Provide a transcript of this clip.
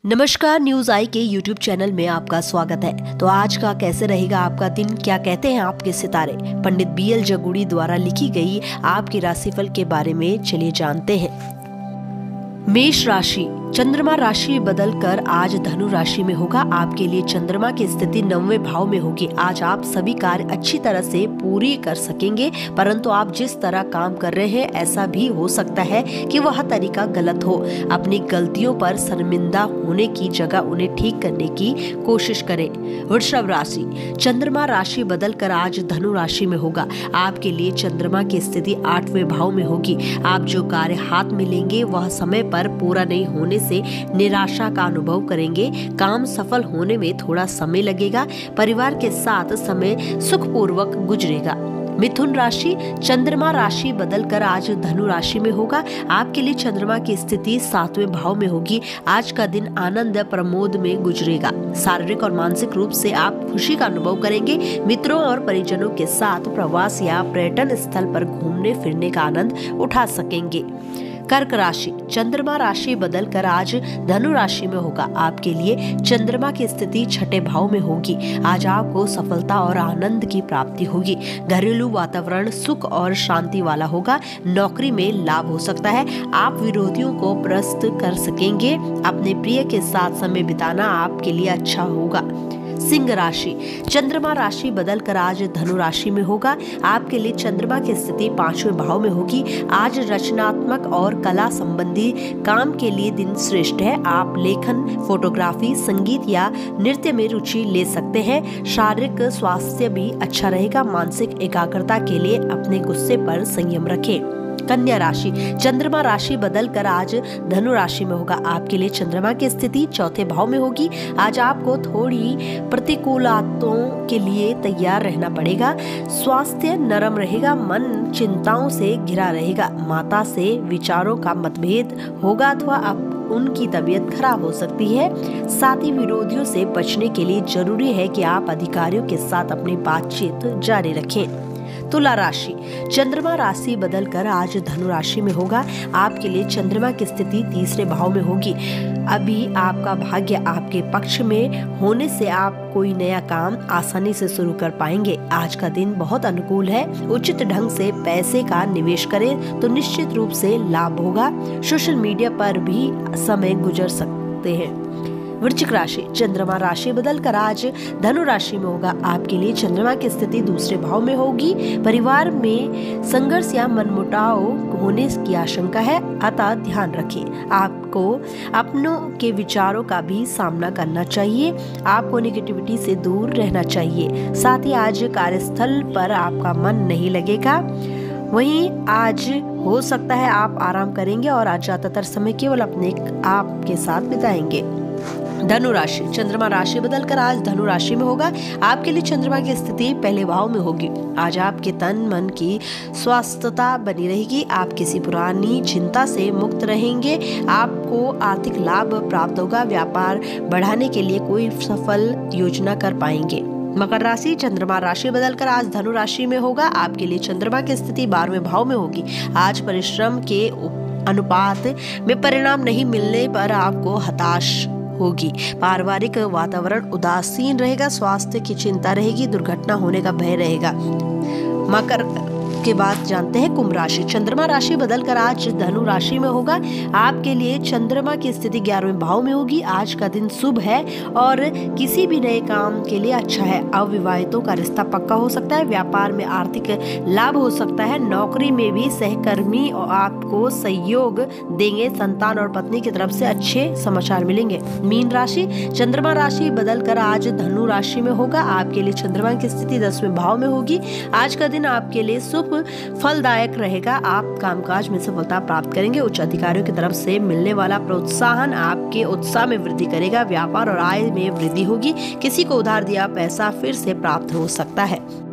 नमस्कार, न्यूज आई के YouTube channel में आपका स्वागत है। तो आज का कैसे रहेगा आपका दिन, क्या कहते हैं आपके सितारे, पंडित BL जगुड़ी द्वारा लिखी गई आपकी राशिफल के बारे में चलिए जानते हैं। मेष राशि, चंद्रमा राशि बदलकर आज धनु राशि में होगा। आपके लिए चंद्रमा की स्थिति 9वें भाव में होगी। आज आप सभी कार्य अच्छी तरह से पूरी कर सकेंगे, परंतु आप जिस तरह काम कर रहे हैं ऐसा भी हो सकता है कि वह तरीका गलत हो। अपनी गलतियों पर शर्मिंदा होने की जगह उन्हें ठीक करने की कोशिश करें। वृषभ राशि, चंद्रमा राशि बदलकर आज धनु राशि में होगा। आपके लिए चंद्रमा की स्थिति 8वें भाव में होगी। आप जो कार्य हाथ में लेंगे वह समय पर पूरा नहीं होने से निराशा का अनुभव करेंगे। काम सफल होने में थोड़ा समय लगेगा। परिवार के साथ समय सुखपूर्वक गुजरेगा। मिथुन राशि, चंद्रमा राशि बदलकर आज धनु राशि में होगा। आपके लिए चंद्रमा की स्थिति 7वें भाव में होगी। आज का दिन आनंद प्रमोद में गुजरेगा। शारीरिक और मानसिक रूप से आप खुशी का अनुभव करेंगे। मित्रों और परिजनों के साथ प्रवास या पर्यटन स्थल पर घूमने फिरने का आनंद उठा सकेंगे। कर्क राशि, चंद्रमा राशि बदलकर आज धनु राशि में होगा। आपके लिए चंद्रमा की स्थिति 6ठे भाव में होगी। आज आपको सफलता और आनंद की प्राप्ति होगी। घरेलू वातावरण सुख और शांति वाला होगा। नौकरी में लाभ हो सकता है। आप विरोधियों को परास्त कर सकेंगे। अपने प्रिय के साथ समय बिताना आपके लिए अच्छा होगा। सिंह राशि, चंद्रमा राशि बदलकर आज धनु राशि में होगा। आपके लिए चंद्रमा की स्थिति 5वें भाव में होगी। आज रचनात्मक और कला संबंधी काम के लिए दिन श्रेष्ठ है। आप लेखन, फोटोग्राफी, संगीत या नृत्य में रुचि ले सकते हैं। शारीरिक स्वास्थ्य भी अच्छा रहेगा। मानसिक एकाग्रता के लिए अपने गुस्से पर संयम रखें। कन्या राशि, चंद्रमा राशि बदलकर आज धनु राशि में होगा। आपके लिए चंद्रमा की स्थिति 4थे भाव में होगी। आज आपको थोड़ी प्रतिकूलताओं के लिए तैयार रहना पड़ेगा। स्वास्थ्य नरम रहेगा। मन चिंताओं से घिरा रहेगा। माता से विचारों का मतभेद होगा अथवा उनकी तबीयत खराब हो सकती है। साथ ही विरोधियों से बचने के लिए जरूरी है कि आप अधिकारियों के साथ अपनी बातचीत जारी रखें। तुला राशि, चंद्रमा राशि बदलकर आज धनु राशि में होगा। आपके लिए चंद्रमा की स्थिति 3रे भाव में होगी। अभी आपका भाग्य आपके पक्ष में होने से आप कोई नया काम आसानी से शुरू कर पाएंगे। आज का दिन बहुत अनुकूल है। उचित ढंग से पैसे का निवेश करें तो निश्चित रूप से लाभ होगा। सोशल मीडिया पर भी समय गुजर सकते हैं। वृश्चिक राशि, चंद्रमा राशि बदलकर आज धनु राशि में होगा। आपके लिए चंद्रमा की स्थिति 2रे भाव में होगी। परिवार में संघर्ष या मनमुटाव होने की आशंका है, अतः ध्यान रखें। आपको अपनों के विचारों का भी सामना करना चाहिए। आपको नेगेटिविटी से दूर रहना चाहिए। साथ ही आज कार्यस्थल पर आपका मन नहीं लगेगा। वहीं आज हो सकता है आप आराम करेंगे और आज ज्यादातर समय केवल अपने आप के साथ बिताएंगे। धनु राशि, चंद्रमा राशि बदलकर आज धनु राशि में होगा। आपके लिए चंद्रमा की स्थिति 1ले भाव में होगी। आज आपके तन मन की स्वस्थता बनी रहेगी। आप किसी पुरानी चिंता से मुक्त रहेंगे। आपको आर्थिक लाभ प्राप्त होगा। व्यापार बढ़ाने के लिए कोई सफल योजना कर पाएंगे। मकर राशि, चंद्रमा राशि बदलकर आज धनु राशि में होगा। आपके लिए चंद्रमा की स्थिति 12वें भाव में होगी। आज परिश्रम के अनुपात में परिणाम नहीं मिलने पर आपको हताश होगी। पारिवारिक वातावरण उदासीन रहेगा। स्वास्थ्य की चिंता रहेगी। दुर्घटना होने का भय रहेगा। मकर के बाद जानते हैं कुंभ राशि, चंद्रमा राशि बदलकर आज धनु राशि में होगा। आपके लिए चंद्रमा की स्थिति 11वें भाव में होगी। आज का दिन शुभ है और किसी भी नए काम के लिए अच्छा है। अविवाहितों का रिश्ता पक्का हो सकता है। व्यापार में आर्थिक लाभ हो सकता है। नौकरी में भी सहकर्मी आपको सहयोग देंगे। संतान और पत्नी की तरफ से अच्छे समाचार मिलेंगे। मीन राशि, चंद्रमा राशि बदलकर आज धनु राशि में होगा। आपके लिए चंद्रमा की स्थिति 10वें भाव में होगी। आज का दिन आपके लिए शुभ फलदायक रहेगा। आप कामकाज में सफलता प्राप्त करेंगे। उच्च अधिकारियों की तरफ से मिलने वाला प्रोत्साहन आपके उत्साह में वृद्धि करेगा। व्यापार और आय में वृद्धि होगी। किसी को उधार दिया पैसा फिर से प्राप्त हो सकता है।